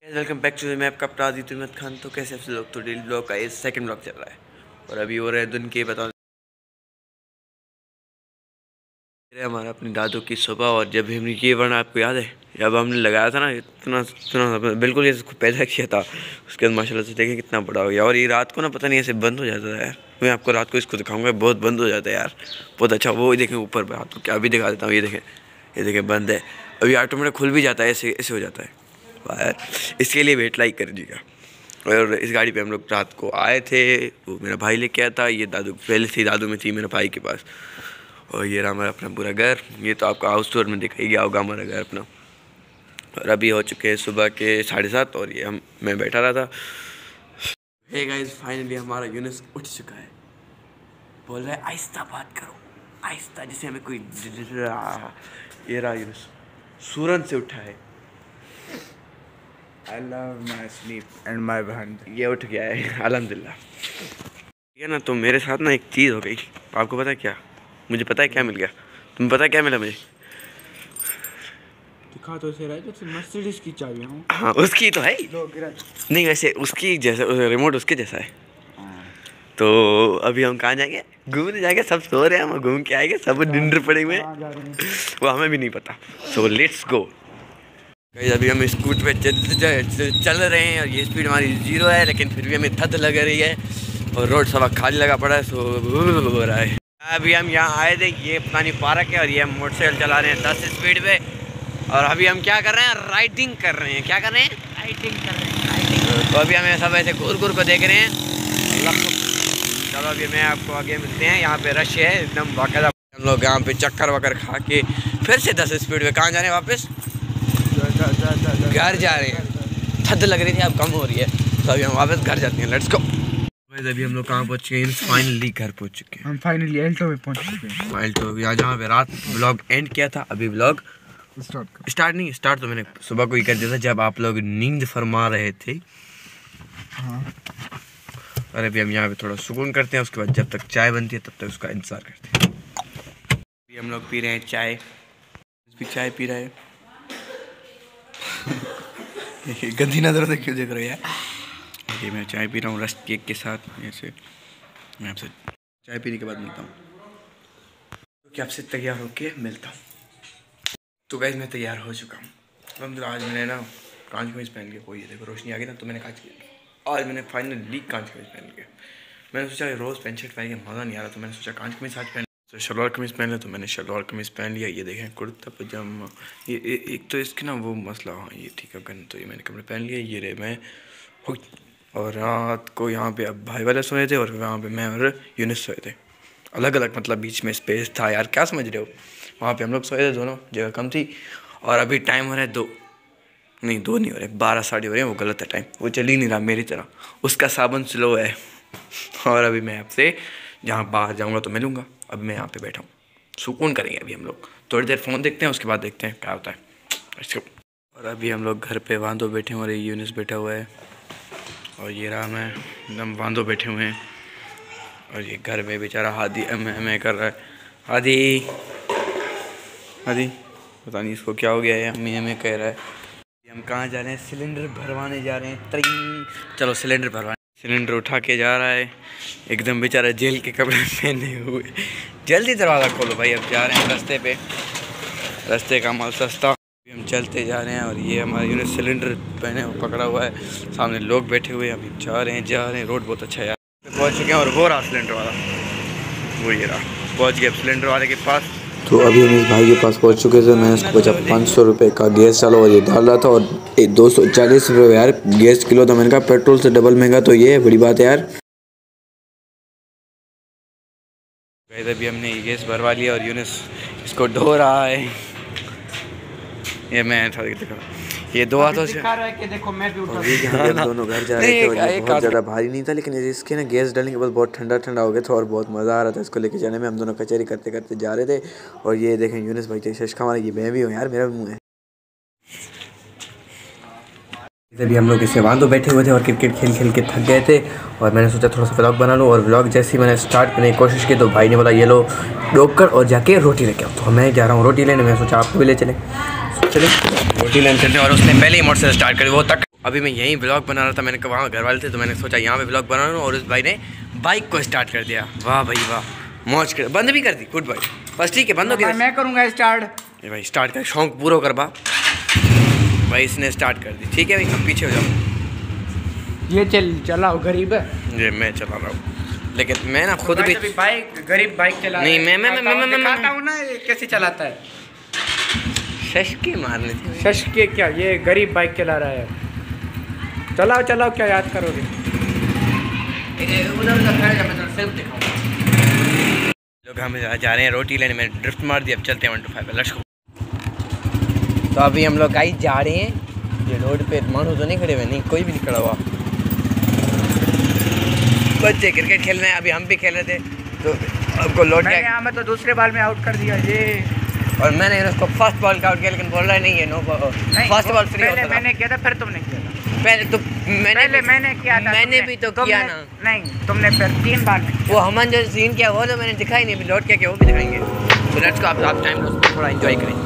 Welcome back to मैं आपका अपना आदित्य अहमद खान। तो कैसे आप लोग, तो डेली ब्लॉग का ये सेकंड ब्लॉग चल रहा है और अभी हो रहा है दिन के बता हमारा अपने दादू की सुबह। और जब हमने ये बना, आपको याद है जब हमने लगाया था ना, इतना इतना बिल्कुल ये पैदा किया था, उसके बाद माशाल्लाह से देखें कितना बड़ा हो गया। और ये रात को ना पता नहीं ऐसे बंद हो जाता है यार। मैं आपको रात को इसको दिखाऊंगा, बहुत बंद हो जाता है यार, बहुत अच्छा। वो देखें ऊपर पे, आपको क्या भी दिखा देता हूँ। ये देखें बंद है, अभी ऑटोमेटिक खुल भी जाता है, ऐसे ऐसे हो जाता है यार। इसके लिए वेट लाइक कर दीजिएगा। और इस गाड़ी पे हम लोग रात को आए थे, वो मेरा भाई लेके आया था। ये दादू पहले से दादू में थी मेरे भाई के पास। और ये रहा हमारा अपना पूरा घर। ये तो आपका हाउस टूर में दिखाई गया होगा हमारा घर अपना। और अभी हो चुके हैं सुबह के 7:30 और ये मैं बैठा रहा था। हे गाइस, फाइनली हमारा यूनुस उठ चुका है। बोल रहा है आहिस्ता बात करो, आहिस्ता, जैसे हमें कोई। ये रहा यूनुस, सूरन से उठा है। I love my sleep and my band. ये उठ गया है अल्हम्दुलिल्लाह। ठीक है ना। तो मेरे साथ ना एक चीज़ हो गई, आपको पता है क्या? मुझे पता है क्या मिल गया। तुम्हें पता है क्या मिला मुझे? दिखा तो इसे राइट, मर्सिडीज की चाबियां हूं। हाँ, उसकी तो है नहीं, वैसे उसकी जैसा रिमोट उसके जैसा है। तो अभी हम कहाँ जाएंगे? घूमने जाएंगे। सब सो रहे हैं, हम घूम के आएंगे। सब डिनर पड़े हुए हैं, वो हमें भी नहीं पता। So let's go. अभी हम स्कूट पे चल रहे हैं और ये स्पीड हमारी 0 है, लेकिन फिर भी हमें थद लग रही है और रोड सब खाली लगा पड़ा है। सो हो रहा है। अभी हम यहाँ आए थे, ये पुरानी पार्क है और ये हम मोटरसाइकिल चला रहे हैं 10 स्पीड पे। और अभी हम क्या कर रहे हैं? राइडिंग कर रहे हैं। क्या कर रहे हैं? राइडिंग कर रहे हैं। तो अभी हमें सब ऐसे घूर घूर को देख रहे हैं। चलो अभी मैं आपको आगे मिलते हैं। यहाँ पे रश है एकदम बाकायदा। हम लोग यहाँ पे चक्कर वक्कर खा के फिर से 10 स्पीड पे कहाँ जा रहे हैं? वापस घर जा रहे हैं। थद लग रही थी, अब कम हो रही है, तो अभी हम वापस घर जाते हैं। Let's go. अभी हम लोग कहाँ पहुँच चुके हैं? फाइनली घर पहुँच चुके हैं। हम फाइनली एल्टो में पहुँच चुके हैं। एल्टो, यहाँ जहाँ पे रात व्लॉग एंड किया था, अभी व्लॉग स्टार्ट तो मैंने सुबह को ही कर दिया था जब आप लोग नींद फरमा रहे थे। हाँ। और अभी हम यहाँ पे थोड़ा सुकून करते हैं, उसके बाद जब तक चाय बनती है तब तक उसका इंतज़ार करते हैं। अभी हम लोग पी रहे हैं चाय, चाय पी रहे हैं। गंदी नजर से क्यों देख रहे हो यार? ये मैं चाय पी रहा हूँ रस्ट केक के साथ। ऐसे मैं आपसे चाय पीने के बाद मिलता हूँ, क्योंकि आपसे तैयार होके मिलता हूँ। तो गाइस मैं तैयार हो चुका हूँ। अलहमदुलिल्लाह। आज मैंने ना कांच कमीज पहन के, कोई देखो रोशनी आ गई ना, तो मैंने कांच किया। आज मैंने फाइनली कांच कमीज पहन के, मैंने सोचा रोज़ पैंट शर्ट पहन के मज़ा नहीं आ रहा, तो मैंने सोचा कांच कमीज आज पहन। तो शलवार कमीज़ पहन लिया, तो मैंने शलवार कमीज़ पहन लिया। ये देखें कुर्ता पजामा। ये एक तो इसके ना वो मसला, हाँ ये ठीक है गन, तो ये मैंने कपड़े पहन लिए। ये रहे मैं। और रात को यहाँ पे अब भाई वाले सोए थे और वहाँ पे मैं और यूनुस सोए थे अलग अलग, मतलब बीच में स्पेस था यार, क्या समझ रहे हो? वहाँ पे हम लोग सोए थे, दोनों जगह कम थी। और अभी टाइम हो रहा है 2 नहीं 2 नहीं हो रहे, 12 साढ़े हो रहे हैं। वो गलत है टाइम, वो चल ही नहीं रहा मेरी तरह, उसका साबन स्लो है। और अभी मैं आपसे जहाँ बाहर जाऊँगा तो मिलूँगा। अभी मैं यहाँ पे बैठा हूँ, सुकून करेंगे अभी हम लोग। थोड़ी देर फ़ोन देखते हैं, उसके बाद देखते हैं क्या होता है। और अभी हम लोग घर पे वांदो बैठे हुए हैं। यूनुस बैठा हुआ है और ये रहा मैं, एकदम वांदो बैठे हुए हैं। और ये घर में बेचारा हादी मैं कर रहा है। हादी पता नहीं इसको क्या हो गया है, हमें कह रहा है। हम कहाँ जा रहे हैं? सिलेंडर भरवाने जा रहे हैं। चलो सिलेंडर भरवाने। सिलेंडर उठा के जा रहा है, एकदम बेचारा जेल के कपड़े पहने हुए। जल्दी दरवाज़ा खोलो भाई। अब जा रहे हैं रास्ते पे, रास्ते का माल सस्ता। हम चलते जा रहे हैं और ये हमारा यूनिट सिलेंडर पहने पकड़ा हुआ है, सामने लोग बैठे हुए हैं। अभी जा रहे हैं। रोड बहुत अच्छा है यार। पहुँच चुके हैं और वो रहा सिलेंडर वाला, वो ये रहा, पहुँच गया सिलेंडर वाले के पास। तो अभी हम इस भाई के पास पहुंच चुके थे। मैंने उसको पूछा 500 रुपये का गैस डालो, और ये डाल रहा था। और 240 रुपये यार गैस किलो था। मैंने कहा पेट्रोल से डबल महंगा, तो ये बड़ी बात है यार। अभी हमने गैस भरवा लिया और यूनुस इसको ढो रहा है। ये मैं देखा, ये 2 हाथों से दिखा रहा है कि देखो मैं भी उठा। हम दोनों घर जा रहे थे और ये बहुत ज़्यादा भारी नहीं था, लेकिन इसके ना गैस डालने के बाद बहुत ठंडा हो गया था और बहुत मज़ा आ रहा था इसको लेके जाने में। हम दोनों कचहरी करते करते जा रहे थे। और ये देखें यूनुस भाई शशका मारा, ये मैं भी हूँ यार, मेरा भी मुँह है। अभी हम लोग इसे वांदो बैठे हुए थे और क्रिकेट खेल के थक गए थे। और मैंने सोचा थोड़ा सा व्लॉग बना लूँ। और व्लॉग जैसे ही मैंने स्टार्ट करने की कोशिश की तो भाई ने बोला ये लो डोकर और जाके रोटी लेके आओ। तो मैं जा रहा हूँ रोटी लेने। मैं सोचा आपको भी ले चले रोटी लेने चलते हैं। और उसने पहले ही मोटरसाइकिल स्टार्ट करी, वो तक अभी मैं यहीं ब्लॉग बना रहा था, मैंने कहा वहाँ घर वाले थे तो मैंने सोचा यहाँ पे ब्लॉग बना रहा हूँ, और उस भाई ने बाइक को स्टार्ट कर दिया। वाह भाई वाह, मौज कर, बंद भी कर दी। गुड भाई, बस ठीक है, बंद हो गया। मैं करूँगा स्टार्ट। ये भाई स्टार्ट कर, शौक पूरा कर बा भाई, इसने स्टार्ट कर दी। ठीक है भाई, अब पीछे हो जाओ। ये चलाओ, गरीब है ये मैं चला रहा हूँ, लेकिन मैं ना खुद भी बाइक, गरीब बाइक चला नहीं, मैं दिखाता हूँ ना ये कैसे चलाता है। शशकी मारने थी। शश के क्या, ये गरीब बाइक चला रहा है। चलाओ चलाओ, क्या याद करोगे। लोग हम जा रहे हैं रोटी लेने, मैंने ड्रिफ्ट मार दिया। अब चलते हैं 1 to 5 लेट्स गो। तो अभी हम लोग गाइस जा रहे हैं, ये रोड पे मानो तो नहीं खड़े हुए, नहीं कोई भी नहीं खड़ा हुआ। बच्चे क्रिकेट खेल रहे हैं, अभी हम भी खेल रहे थे तो आपको लौट गया। हमें तो दूसरे बॉल में आउट कर दिया ये, और मैंने उसको फर्स्ट बॉल का आउट किया, लेकिन बोल रहा है नहीं है नो फर्स्ट बॉल फ्री होता था। मैंने किया था, फिर तुमने किया था। पहले तो मैंने किया था, मैंने भी तो किया ना। नहीं तुमने फिर 3 बार में वो हमन जो सीन किया वो तो मैंने दिखाई नहीं, अभी लौट के वो भी दिखाएंगे। तो लेट्स को आप टाइम लो, थोड़ा एंजॉय करें।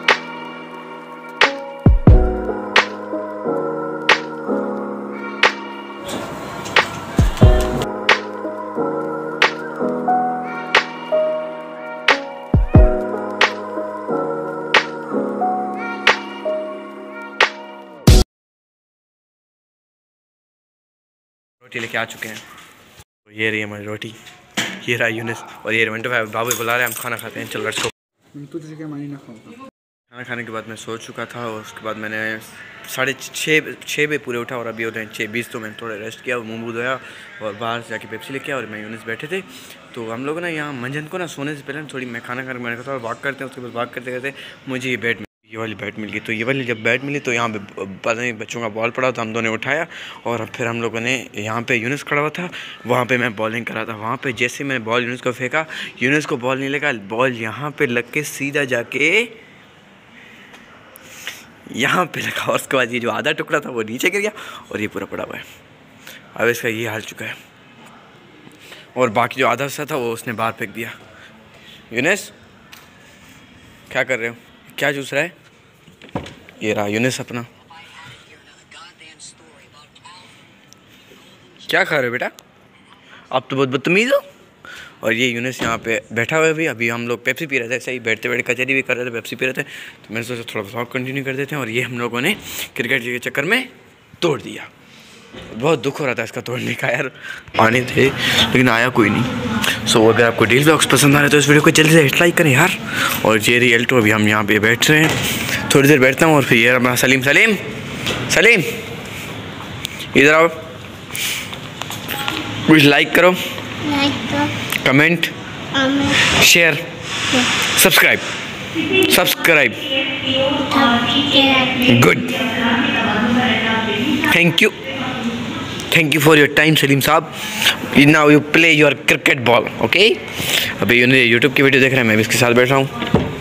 रोटी लेके आ चुके हैं, तो ये रही हमारी रोटी, ये रहा यूनिस, और ये 1 to 5 बाबू बुला रहे हैं, हम खाना खाते हैं। चल लेट्स गो। तुझे क्या मानी ना खाऊंगा। खाना खाने के बाद मैं सो चुका था, और उसके बाद मैंने 6:30 बजे पूरे उठा, और अभी होते हैं 6:20। तो मैंने थोड़ा रेस्ट किया, मुँह धोया और बाहर से जाके पेप्सी लेके, और मैं यूनिस बैठे थे। तो हम लोग ना यहाँ मंझन को ना सोने से पहले थोड़ी मैं खाना खाने मैंने कहा थोड़ा वॉक करते हैं। उसके बाद वॉक करते करते मुझे ये वाली बैट मिल गई। तो ये वाली जब बैट मिली तो यहाँ पे पता नहीं बच्चों का बॉल पड़ा, तो हम दोनों ने उठाया, और फिर हम लोगों ने यहाँ पे यूनिस खड़ा हुआ था, वहाँ पे मैं बॉलिंग कर रहा था। वहाँ पे जैसे मैंने बॉल यूनिस को फेंका, यूनिस को बॉल नहीं लगा, बॉल यहाँ पे लग के सीधा जाके यहाँ पे लगा, और उसके बाद ये जो आधा टुकड़ा था वो नीचे गिर गया, और ये पूरा पड़ा हुआ है। अब इसका ये हाल चुका है, और बाकी जो आधा सा था वो उसने बाहर फेंक दिया। यूनिस क्या कर रहे हो, क्या चूस रहा है? ये रहा यूनिस अपना। क्या खा रहे हो बेटा, आप तो बहुत बदतमीज़ हो। और ये यूनिस यहाँ पे बैठा हुआ है भी। अभी हम लोग पेप्सी पी रहे थे, सही बैठते बैठे कचहरी भी कर रहे थे, पेप्सी पी रहे थे। तो मैंने सोचा थोड़ा व्लॉग कंटिन्यू कर देते हैं, और ये हम लोगों ने क्रिकेट के चक्कर में तोड़ दिया। बहुत दुख हो रहा था इसका तोड़ने का यार, आने थे लेकिन आया कोई नहीं। सो अगर आपको डेली व्लॉग्स पसंद आ रहे तो इस वीडियो को जल्दी से हिट लाइक करें यार। और ये रही एल्टो, अभी हम यहाँ पे बैठ रहे हैं, थोड़ी देर बैठता हूँ, और फिर ये अपना सलीम इधर आओ, कुछ लाइक करो, comment, share, subscribe good. Thank you for your time Salim साहब। Now you play your cricket ball, okay. अभी यूट्यूब की वीडियो देख रहे हैं, मैं भी इसके साथ बैठा हूँ।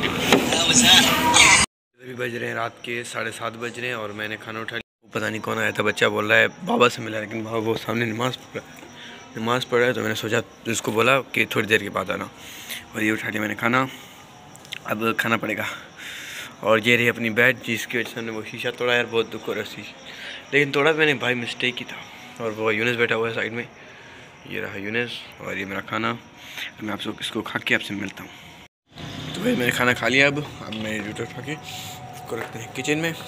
अभी बज रहे हैं रात के 7:30 बज रहे हैं, और मैंने खाना उठा लिया। पता नहीं कौन आया था, बच्चा बोल रहा है बाबा से मिला, लेकिन बाबा वो सामने नमाज़ पढ़ रहा है। तो मैंने सोचा उसको बोला कि थोड़ी देर के बाद आना, और ये उठा लिया मैंने खाना। अब खाना पड़ेगा। और ये रही अपनी बैट, जिसकी वजह से हमने वो शीशा तोड़ा यार, बहुत दुख हो रहा है। लेकिन तोड़ा मैंने भाई मिस्टेक ही था। और वो यूनिस बैठा हुआ है साइड में, ये रहा यूनिस, और ये मेरा खाना। मैं आपसे इसको खा के आपसे मिलता हूँ। तो भाई मैंने खाना खा लिया, अब मैं यूट्यूब उठा के इसको रखते हैं किचन में।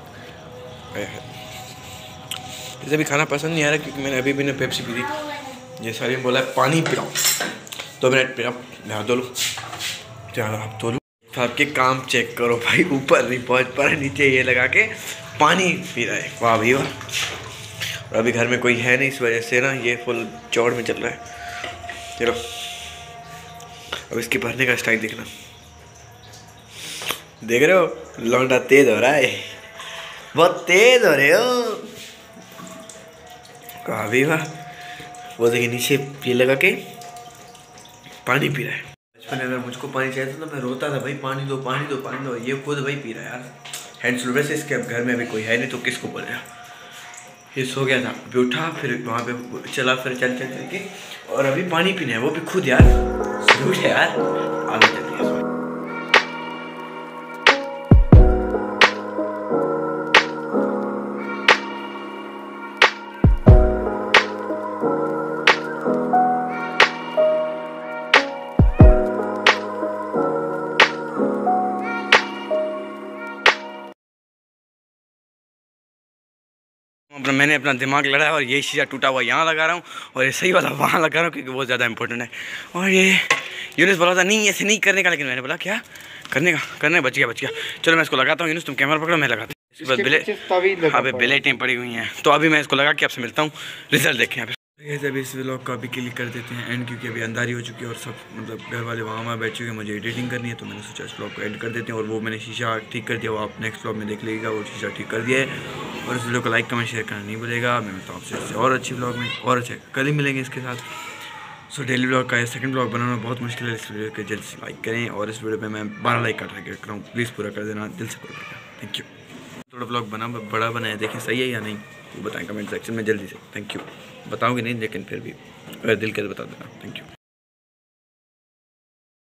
इसे भी खाना पसंद नहीं आ रहा, क्योंकि मैंने अभी भी ना पेप्सी पी थी। ये सारी बोला पानी पिलाओ, 2 मिनट पिलाओ, नहा धो लो, चलो आप धो लो। आपके काम चेक करो भाई, ऊपर नहीं पहुंच पा रहा, नीचे ये लगा के पानी पी रहा है। वाह भाई वाह। और अभी घर में कोई है नहीं, इस वजह से ना ये फुल चौड़ में चल रहा है। चलो अब इसके भरने का स्टाइल देखना, देख रहे हो लौंडा तेज हो रहा है, बहुत तेज हो रहे हो। वाह भाई वाह। वो देखिए नीचे ये लगा के पानी पी रहा है। बचपन में अगर मुझको पानी चाहिए था तो मैं रोता था, भाई पानी दो पानी दो पानी दो। ये खुद भाई पी रहा है यार, हैंड्स वैसे इसके अब घर में अभी कोई है नहीं, तो किसको बोलेगा। ये सो गया था, अभी उठा, फिर वहाँ पे चला, फिर चल के, और अभी पानी पीना है, वो भी खुद यार, झूठ है यार। आगे चलते हैं। मैंने अपना दिमाग लड़ाया और ये शीशा टूटा हुआ यहाँ लगा रहा हूँ और ये सही वाला वहाँ लगा रहा हूँ क्योंकि बहुत ज़्यादा इंपॉर्टेंट है। और ये यूनुस बोला था नहीं ऐसे नहीं करने का, लेकिन मैंने बोला क्या करने बच गया। चलो मैं इसको लगाता हूँ। यूनुस तुम कैमरा पकड़ो, मैं लगाता हूँ। अबे बिलेटें पड़ी हुई हैं, तो अभी मैं इसको लगा के आपसे मिलता हूँ, रिजल्ट देखें यहाँ पे। अभी इस व्लॉग को अभी क्लिक कर देते हैं एंड, क्योंकि अभी अंधारी हो चुकी है और सब मतलब घर वाले वहाँ बैठ चुके हैं, मुझे एडिटिंग करनी है, तो मैंने सोचा इस व्लॉग को एड कर देते हैं। और वो मैंने शीशा ठीक कर दिया, वो आप नेक्स्ट व्लॉग में देख लीजिएगा, वो शीशा ठीक कर दिया है। और इस वीडियो को लाइक कमेंट शेयर करना नहीं भूलेगा। मैं मिलता हूँ आपसे इससे और अच्छी व्लॉग में, और अच्छे कल ही मिलेंगे इसके साथ। सो डेली व्लॉग का सेकंड व्लॉग बनाना बहुत मुश्किल है, इस वीडियो को जल्द से लाइक करें। और इस वीडियो पे मैं 12 लाइक का टारगेट कर रहा हूँ, प्लीज़ पूरा कर देना, दिल से पूरा। Thank you. थोड़ा व्लॉग बड़ा बनाया, देखें सही है या नहीं वो बताएं कमेंट सेक्शन में जल्दी से। Thank you. बताऊँगी नहीं लेकिन फिर भी अगर दिल करे बता देना। Thank you.